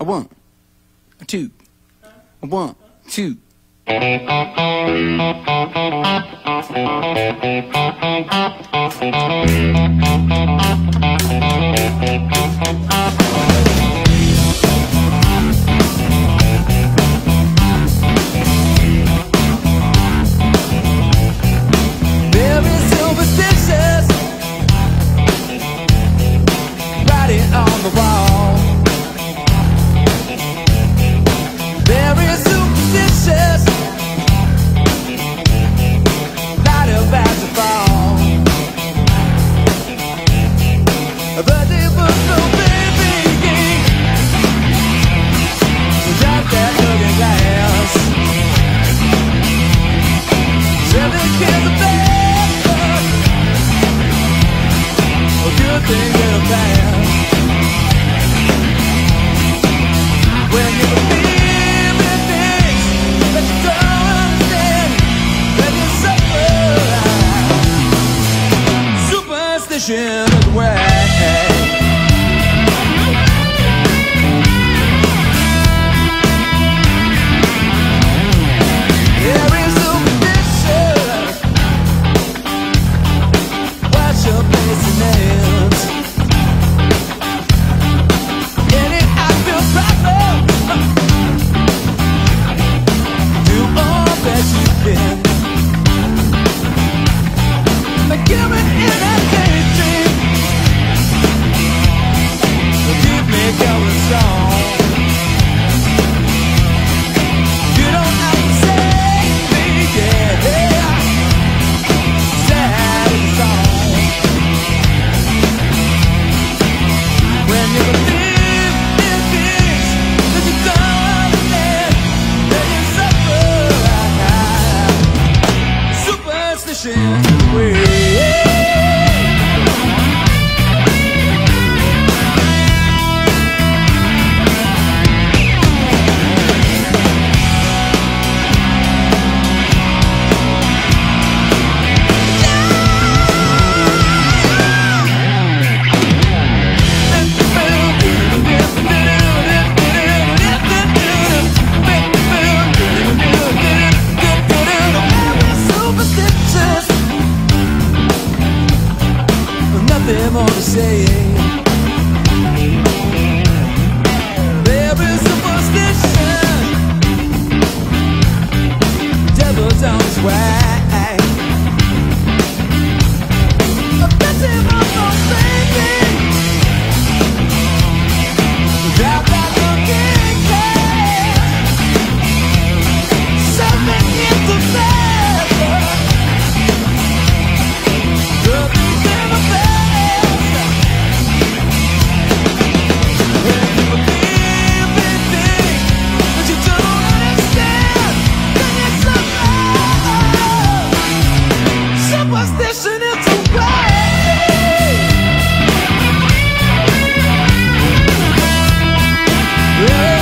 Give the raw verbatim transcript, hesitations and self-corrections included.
one, a two, a one, two. Very superstitious, writing on the wall. Very superstitious, light up as a fall. But they put no baby, so drop that looking glass. Seven kids of bad luck, a good thing in a past. When you believe in things that you don't understand, when you suffer, superstition is the way. Nothing more to say. There is superstition, devil's on his way. I bet him I'm not thinking, without that looking glass. Something in the paper, nothing's in the paper. Superstition is the way. Yeah.